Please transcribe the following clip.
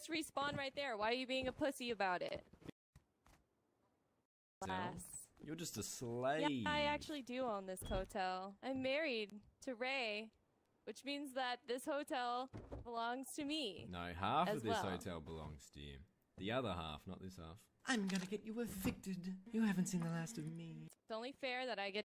just respawn right there. Why are you being a pussy about it? You're just a slave. Yeah, I actually do own this hotel. I'm married to Ray, which means that this hotel belongs to me. No, half of this hotel belongs to you. The other half, not this half. I'm gonna get you evicted. You haven't seen the last of me. It's only fair that I get